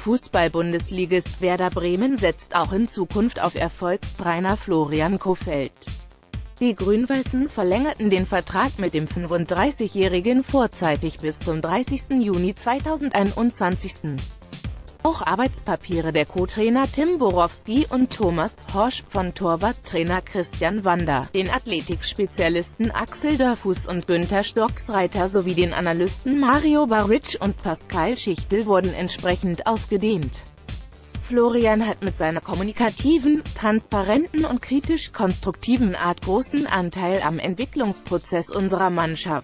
Fußball-Bundesligist Werder Bremen setzt auch in Zukunft auf Erfolgstrainer Florian Kohfeldt. Die Grün-Weißen verlängerten den Vertrag mit dem 35-Jährigen vorzeitig bis zum 30. Juni 2021. Auch Arbeitspapiere der Co-Trainer Tim Borowski und Thomas Horsch von Torwarttrainer Christian Wander, den Athletik-Spezialisten Axel Dörfuß und Günter Stocksreiter sowie den Analysten Mario Baric und Pascal Schichtel wurden entsprechend ausgedehnt. Florian hat mit seiner kommunikativen, transparenten und kritisch-konstruktiven Art großen Anteil am Entwicklungsprozess unserer Mannschaft.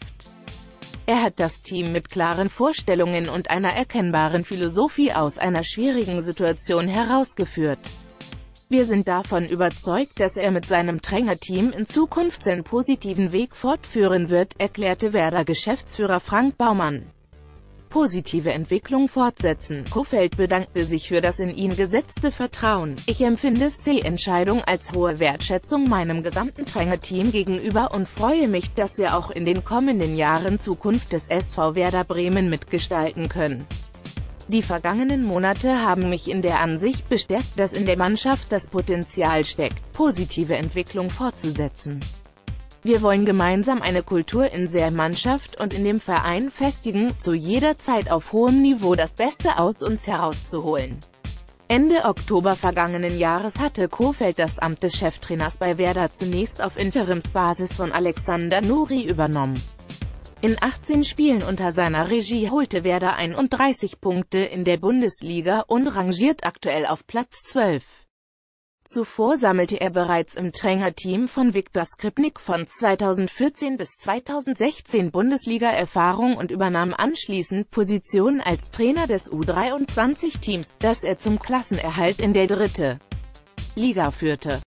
Er hat das Team mit klaren Vorstellungen und einer erkennbaren Philosophie aus einer schwierigen Situation herausgeführt. Wir sind davon überzeugt, dass er mit seinem Trainerteam in Zukunft seinen positiven Weg fortführen wird, erklärte Werder-Geschäftsführer Frank Baumann. Positive Entwicklung fortsetzen. Kohfeldt bedankte sich für das in ihn gesetzte Vertrauen. Ich empfinde die Entscheidung als hohe Wertschätzung meinem gesamten Trainerteam gegenüber und freue mich, dass wir auch in den kommenden Jahren Zukunft des SV Werder Bremen mitgestalten können. Die vergangenen Monate haben mich in der Ansicht bestärkt, dass in der Mannschaft das Potenzial steckt, positive Entwicklung fortzusetzen. Wir wollen gemeinsam eine Kultur in der Mannschaft und in dem Verein festigen, zu jeder Zeit auf hohem Niveau das Beste aus uns herauszuholen. Ende Oktober vergangenen Jahres hatte Kohfeldt das Amt des Cheftrainers bei Werder zunächst auf Interimsbasis von Alexander Nuri übernommen. In 18 Spielen unter seiner Regie holte Werder 31 Punkte in der Bundesliga und rangiert aktuell auf Platz 12. Zuvor sammelte er bereits im Trainerteam von Viktor Skripnik von 2014 bis 2016 Bundesliga-Erfahrung und übernahm anschließend Position als Trainer des U23-Teams, das er zum Klassenerhalt in der 3. Liga führte.